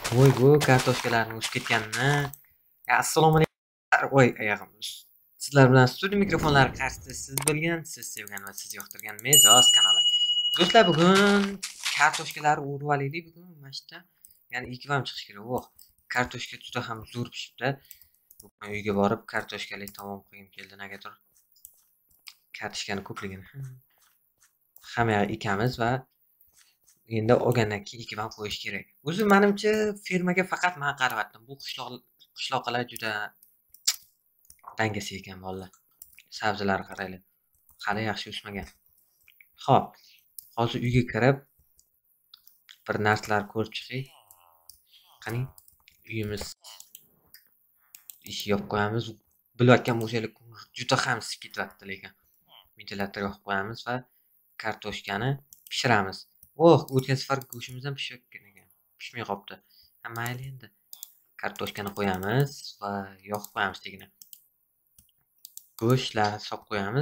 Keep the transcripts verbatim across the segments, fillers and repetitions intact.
Voy bu kartoshkalarni o'sib ketganini. Ya, assalomu alaykum. Voy, oyog'im. Sizlar bilan studio mikrofonlari qarshisida siz bo'lgan, siz sevgan va siz yoqtirgan Mezos kanali. Do'stlar, bugun kartoshkalarni o'rib olaylik bugun mana shu yerda. Ya'ni ikki ham chiqish kerak. Voh, kartoshka juda ham zo'r pishibdi. Bugun uyga borib kartoshkali taom qo'yim keldi negadir. Kartoshkani ko'pligini hamma ekamiz va endi olgandan keyin ikki ham qo'yish kerak. O'zi menimcha fermaga faqat men qaryaptim. Bu qishloq qishloqlar juda dangasa ekan vallahi. Sabzilar qaraylar. Hali yaxshi o'smagan. Xo'p, hozir uyga kirib bir narsalar ko'rib chiqay. Qani, uyimiz ish yopib qo'yamiz. Bilayotgan bo'lsanglar juda ham isib ketyapti lekin. Ventilator yoqib qo'yamiz va kartoshkani pishiramiz. Oh, o'tgan safar go'shtimiz ham pishayotgan ekan. Pishmay qolibdi. Ha, mayli endi. Kartoshkani qo'yamiz va yoqib qo'yamiz tegina. Go'shtlar solib qo'yamiz.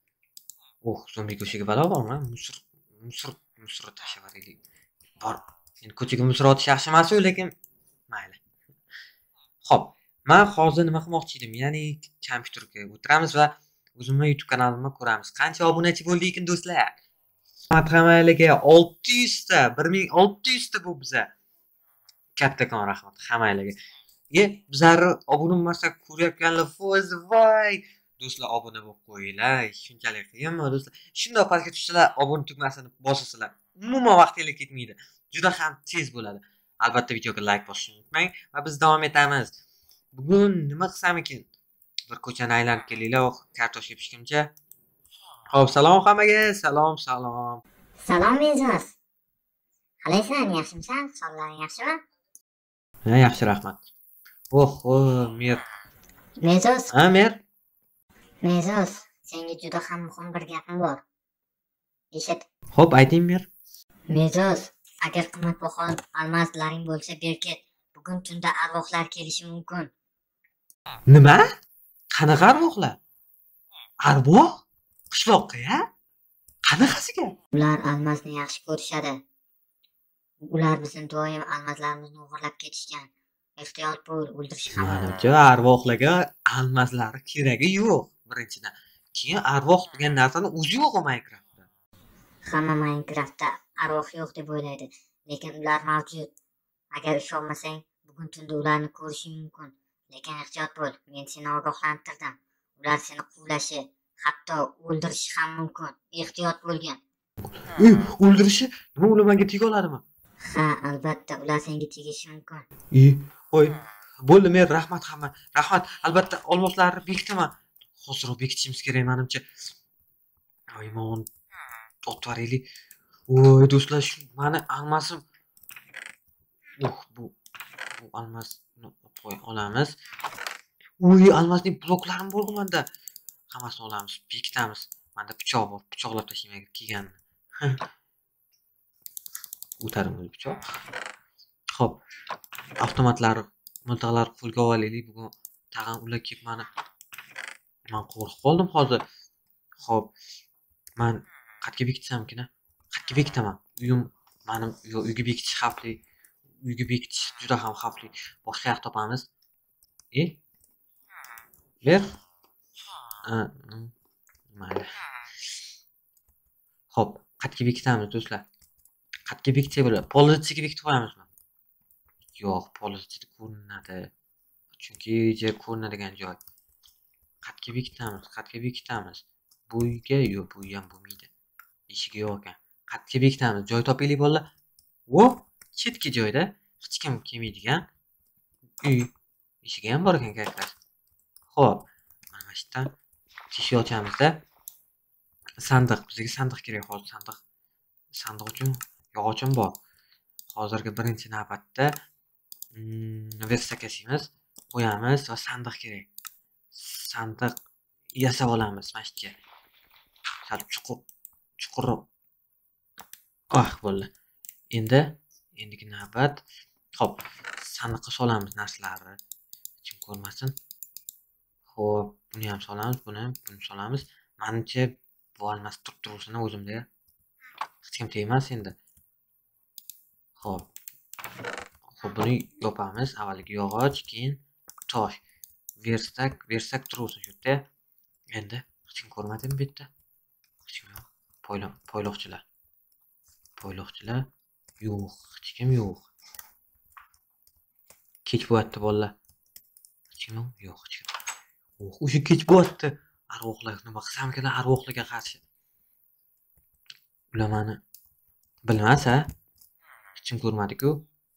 Oh, zombi go'shtiga balo bormi? Musor, musor, musor tashlab yuboraylik. Bor. Endi ko'chaga musor otish yaxshi emas-ku, lekin mayli. Xo'p, men hozir nima qilmoqchi edim? Ya'ni kompyuterga o'tiramiz va o'zimni YouTube kanalimni ko'ramiz. Qancha obunachi bo'ldi ekan do'stlar? Hammalarga olti yuz ta, bir ming olti yuz ta bu biza. Kattakon rahmat hammalarga. Ye, bizlarni obuna bo'lmasak ko'rayotganlar foiz voy. Do'stlar obuna bo'lib qo'yinglar. Shunchalik qiyinmi do'stlar? Shunday pastga tushsalar, obuna tugmasini bossalar, umuman vaqtingiz ketmaydi. Juda ham tez bo'ladi. Albatta videoga like bosishni unutmang va biz davom etamiz. Bugun nima qilsam ekan? Bir ko'chani aylanib kelinglar, kartoshka pishguncha. Xo'p, salom hammaga. Salom, salom. Salom Mezos. Qalaysan, yaxshimisan? Sonlaring yaxshimi? Ha, yaxshi, rahmat. Oh, oh, mer. Mezos, Ha, mer. Mezos, senga juda ham muhim bir gapim bor. Eshit. Xo'p, ayting mer. Mezos, agar qimmatbaho almaslaring bo'lsa, berket. Bugun tunda arvohlar kelishi mumkin. Nima? Qanaqa arvohlar? Arvoh? Qishloqqa-ya? Qanaqasiga? Ular almasni yaxshi ko'rishadi. Ular bizning doim almaslarimizni o'g'irlab ketishgan. Ehtiyot bo'l, o'ldirish ham. Menimcha arvohlarga almaslari keragi yo'q, birinchidan. Keyin arvoh degan narsani o'zi yo'q Minecraftda. Hamma Minecraftda arvoh yo'q deb o'ylaydi, lekin ular mavjud. Agar ishonmasang, bugun tunda ularni ko'rishing mumkin. Lekin ehtiyot bo'l, men seni ogohlantirdim. Ular seni quvlashi, hatto o'ldirishi ham mumkin. Ehtiyot bo'lgin. Uy, o'ldirishi nima ular menga tega oladimi? Ha, albatta, ular senga tegishi mumkin. I, qo'y. Bo'ldi, men rahmat hamma. Rahmat. Albatta olmoslarni bekitaman. Hozir bekitishimiz kerak menimcha. Aymon otvaraylik. Voy, do'stlar, shu meni almasim. Uh, bu bu almasni qo'y olamiz. Uy, almasning bloklarim bor menda. Hammasini olamiz, bekitamiz. Menda pichoq bor, pichoqlab tashlayman kelganini. O'tarim pichoq. Xo'p, avtomatlar, miltiqlar qo'lga olaylik. Bugun tag'in ular kelib meni men qo'rqib qoldim hozir. Xo'p, men qayerga bekitsamkin? Qayerga bekitaman? Uyim mening uyga bekitish xavfli. Uyga bekitish juda ham xavfli. Boshqa yoq topamiz. E? Ber. Mayli. Xo'p, qayerga bekitamiz do'stlar? Qayerga bekitsak bo'ladi? Polizchiga bekitib qo'yamizmi? Yo'q, polizchida ko'rinadi. Chunki yer ko'rinadigan joy. Qayerga bekitamiz? Qayerga bekitamiz? Bu uyga yo'q, bu ham bo'lmaydi. Eshigi yo'q ekan. Qayerga bekitamiz? Joy topaylik bolalar. Vo, chetki joyda hech kim kelmaydigan uy. Eshigi ham bor ekan karakter. Xo'p, mana shu yerdan teshik ochamiz-da. Sandiq, bizga sandiq kerak hozir. Sandiq. Sandiq uchun yog'ochim bor. Hozirgi birinchi navbatda versakasimiz qo'yamiz va sandiq kerak. Sandiq yasab olamiz mana shu yerga. Sal chuqur, chuqurroq. Ah, bo'ldi. Endi endigi navbat. Xo'p, sandiqqa solamiz narsalarni. Kim ko'rmasin. Xo'p, buni ham solamiz, buni, buni solamiz. Menimcha bu almas turib-turishini o'zimda hech kim tegmas endi. Xo'p. Xo'p, buni yopamiz. Avvaliga yog'och, keyin tosh. Versak, versak tursin shu yerda. Endi hech kim ko'rmadimi bu yerda? Hech kim yo'q. Poyloq, poyloqchilar. Poyloqchilar yo'q, hech kim yo'q. Kech bo'lyapti bolalar. Hech kim yo'q, yo'q hech kim. Yo'q, o'sha kech bo'lyapti. Arvohlar nima qilsam ekan arvohlarga qarshi? Ular meni bilmasa, hech kim ko'rmadi-ku.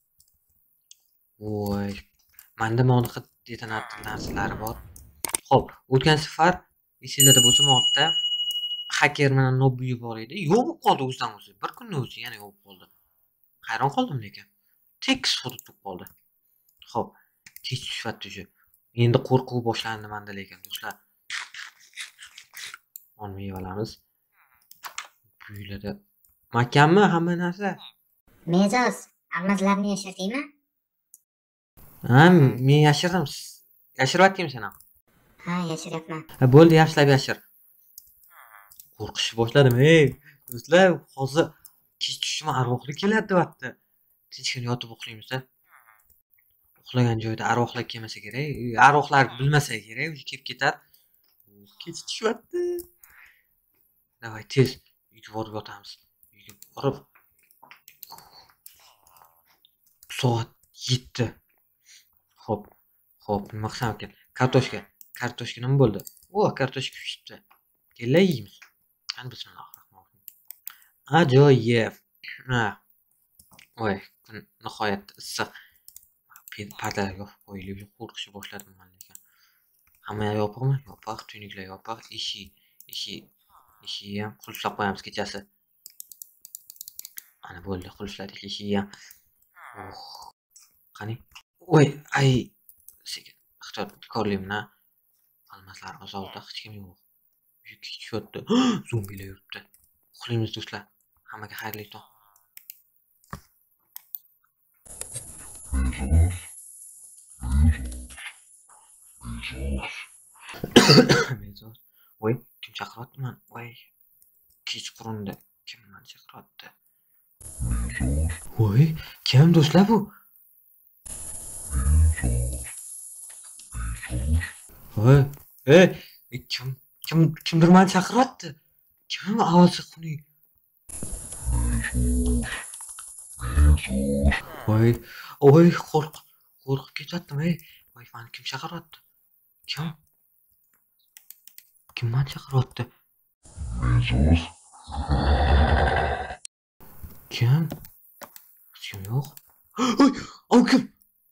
Voy, menda monaqa detonator narsalari bor. Xo'p, o'tgan safar esinglarda bo'lsa, modda hacker bilan nobby bor edi. Yo'q bo'lib qoldi o'zidan o'zi. Bir kunning o'zi yana yo'q bo'ldi. Hayron qoldim lekin. Tekis hudud bo'lib qoldi. Xo'p, kech tushyapti shu. Endi qo'rquv boshlandi menda lekin do'stlar. Olmay olamiz. Bu yerda makammi hamma narsa? Mezoz, almazlarni yashirdingmi? Ha, men yashirdim. Yashiryaptimi sen ham? Ha, yashiryapman. Ha, bo'ldi, yaxshilab yashir. Qo'rqishni boshladim. Ey, do'stlar, hozir kech tushma arvohlar keladi deyapti. Tinchgina yotib uxlaymiz-da. Uxlagan joyda arvohlar kelmasa kerak. Arvohlar bilmasa kerak, o'zi kelib ketar. Kech tushyapti. Davay, tez uyga borib yotamiz. Uyga borib soat yetti. Xo'p, xo'p, nima qilsam ekan? Kartoshka. Kartoshka nima bo'ldi? O, kartoshka pishibdi. Kelay yeymiz. Qani bismillahirrohmanirrohim. Ajoyib. Ha. Voy, kun nihoyatda issiq. Pardalar yopib qo'yilib, qo'rqishni boshladim men lekin. Hamma yopiqmi? Yopiq, tuynuklar yopiq, eshik, eshik, eshikni ham qulflab qo'yamiz kechasi. Ana bo'ldi, qulfladik eshikni ham. Oh. Qani? Voy, ay. Sekin, ixtiyorkorligimni almaslar azobida hech kim yo'q. Yuk tushyapti. Zombilar yuribdi. Uxlaymiz do'stlar. Hammaga xayrli tong. Mezoz. Voy, kim chaqiryapti meni? Voy. Kechqurunda kim meni chaqiryapti? Voy, kim do'stlar bu? Voy, ey, kim kim kimdir meni chaqiryapti? Kim ovozi xunuk? Voy, voy, qo'rq, qo'rqib ketyaptim, ey. Voy, meni kim chaqiryapti? Kim? Kim meni chaqiryapti? Mezoz. Kim? Hech kim yo'q. Voy, o kim?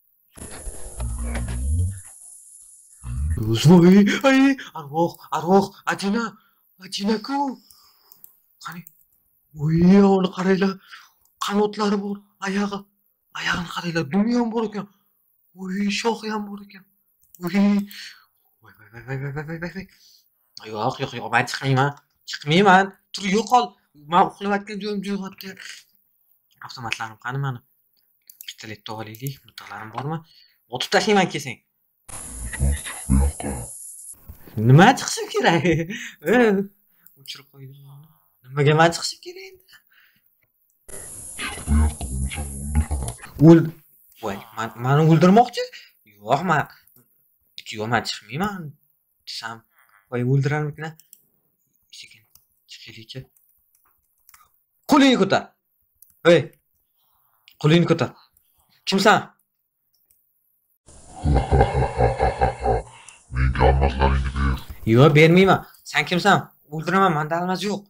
Voy, ay, arvoh, arvoh, ajina, ajina-ku. Qani? Voy, uni qaranglar. Qanotlari bor, oyog'i, oyog'ini qaranglar, dumi ham bor ekan. Voy, shoxi ham bor ekan. Voy. Voy, voy, voy, voy, voy, voy, voy. Yo'q, yo'q, yo'q, men chiqmayman. Chiqmayman. Tur yo'qol. Men uxlayotgan joyim jo'g'otdi. Avtomatlarim qani meni? Pistoletni olaylik, miltiqlarim bormi? Otib tashlayman kelsang. Nima chiqishi kerak? O'chirib qo'ydim. Nimaga men chiqishi kerak endi? O'l. Voy, meni o'ldirmoqchi? Yo'q, men yo'q, men chiqmayman desam, voy o'ldirarmikan? Sekin chiqaylikchi. Qo'lingni ko'tar. Hey. Qo'lingni ko'tar. Kimsan? Menga almazlaringni ber. Yo'q, bermayman. Sen kimsan? O'ldiraman, menda almaz yo'q.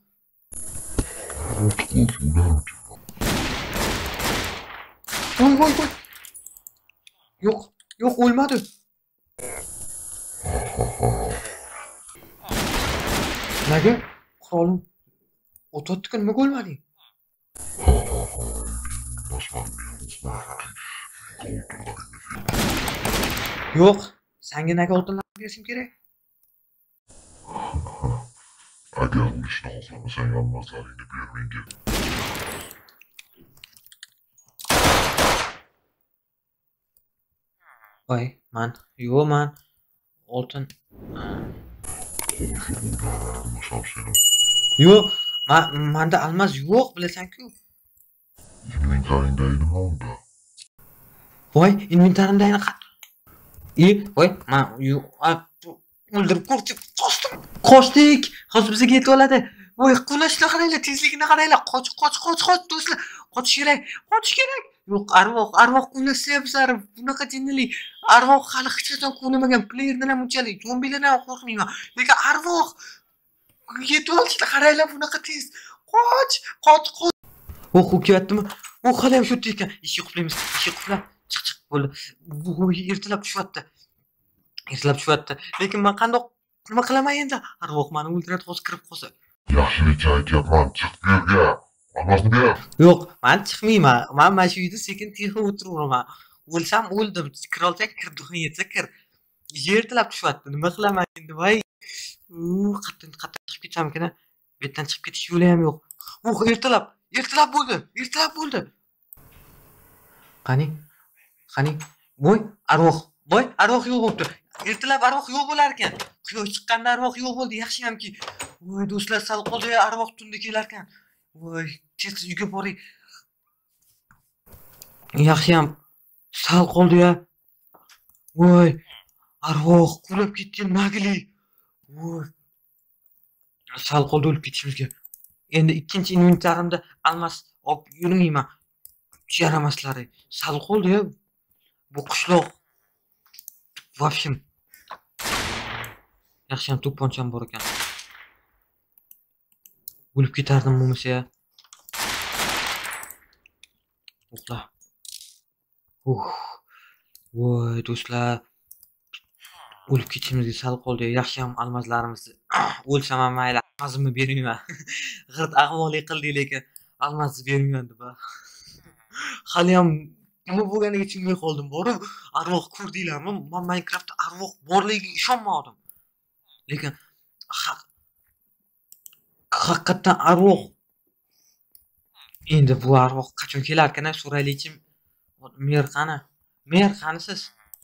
Voy, voy, voy. Yo'q, yo'q, o'lmadi. Nega? Qirolim o'totdi-ku, nimaga o'lmading? Yo'q, senga nega oltinlarni berishim kerak? Agar o'lishni xohlamasang almazlaringni ber menga. Voy, man, yo'q, man oltin. Yo'q, men menda almaz yo'q, bilasan-ku. Inventaringda nima unda? voy inventarimdagi e voy men o'ldirib ko'rchi qochdim qochdik hozir bizga yetib oladi voy qulashni qaranglar tezligini qaranglar qoch qoch qoch qoch do'stlar qochish kerak qochish kerak yo'q arvoh arvoh quvlashsa bizlar bunaqa jinnilik arvoh hali hech qachon quvlamagan playerdan ham unchalik zombilardan ham qo'rqmayman lekin arvoh yetib olishni qaranglar bunaqa tez qoch qoch qoch o'h u kelyaptimi u hali ham shu yerda ekan eshik quflaymiz eshik qufla chiq chiq bo'ldi bu ertalab tushyapti ertalab tushyapti lekin men qandoq nima qilaman endi arvoh meni o'ldiradi hozir kirib qolsa Yaxshilikcha aytyapman, chiq bu yerga. Olmasni ber. yo'q men chiqmayman men mana shu yerda sekin texib o'tiraveraman o'lsam o'ldim kira olsang kir duxin yetsa kir ertalab tushyapti nima qilaman endi voy qattiq qattiq chiqib ketsamikin bu yerdan chiqib ketish yo'li ham yo'q uh ertalab ertalab bo'ldi ertalab bo'ldi qani qani voy arvoh voy arvoh yo'q bo'libdi ertalab arvoh yo'q bo'lar ekan quyosh chiqqanda arvoh yo'q bo'ldi yaxshiyamki voy do'stlar sal qoldi arvoh tunda kelar ekan voy tez uyga boring yaxshiyam sal qoldi-ya voy arvoh qulab ketgan nagli voy sal qoldi o'lib ketishimizga endi ikkinchi inventarimda almas olib yurmayman yaramaslari sal qoldi-ya bu qishloq в общем yaxshiyam to'pponcham bor ekan o'lib ketardim bo'lmasa uxla uh voy do'stlar o'lib ketishimizga sal qoldi yaxshiyam almazlarimizni o'lsam ham mayli almazimni bermayman g'irt ahmoqlik qildik lekin almazni bermayman deb haliyam nima bo'lganiga tushunmay qoldim boru arvoh ko'rdinglarmi men Minecraftda arvoh borligiga ishonmadim lekin haqiqatdan arvoh endi bu arvoh qachon kelarkan so'raylikchi mer qani mer qanisiz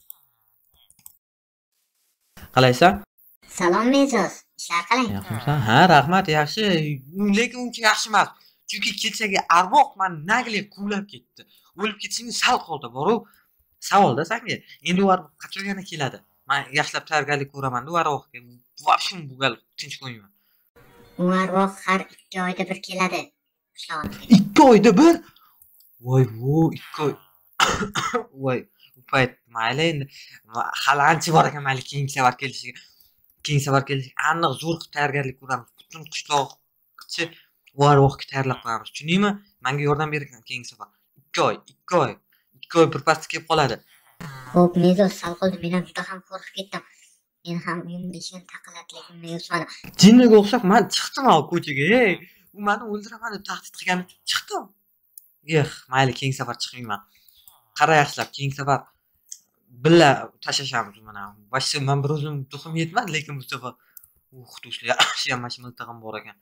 qalaysan Salom Mezos, ishlar qalay? yaxshimisan ha rahmat yaxshi lekin uncha yaxshi emas chunki kechagi arvoh meni nagli quvlab ketdi o'lib ketishimga sal qoldi boru savolda senga endi u arvoh qachon yana keladi men yaxshilab tayyorgarlik ko'raman-da u arvohga вообще bu gal tinch qo'ymayman U arvoh har ikki oyda bir keladi qishlog'imizga. ikki oyda bir voy vo ikki oy voy u payt mayli endi hali ancha bor ekan mayli keyingi safar kelishiga keyingi safar kelishiga aniq zo'r tayyorgarlik ko'ramiz butun qishloqchi u arvohga tayyorlab qo'yamiz tushundingmi menga yordam bering keyingi safar ikki oy ikki oy ikki oy birpasda kelib qoladi Xo'p, Mezos sal qoldi, men ham juda ham qo'rqib ketdim. Men ham uyimni eshigini taqillab lekin Mezosmani. jinniga o'xshab men chiqdim hozir ko'chaga ey u meni o'ldiraman deb tahdid qilgani uchun chiqdim eh mayli keyingi safar chiqmayman qara yaxshilab keyingi safar billa tashlashamiz mana вообще men bir o'zim duxim yetmadi lekin bu safar uh do'stlar yaxshiyam mana shu miltig'im bor ekan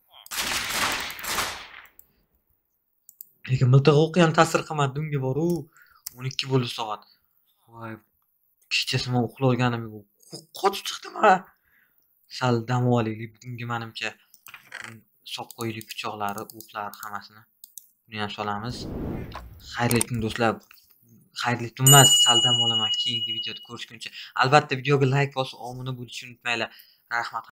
lekin miltig'i o'qi ham ta'sir qilmadi unga boru o'n ikki bo'ldi soat voy kechasi men uxlaganim yo'q qochib chiqdim ha sal dam olaylik bunga menimcha solib qo'yaylik pichoqlari o'qlari hammasini buni ham solamiz xayrli kun do'stlar xayrli tun emas sal dam olaman keyingi videoda ko'rishguncha albatta videoga layk bosib obuna bo'lishni unutmanglar rahmat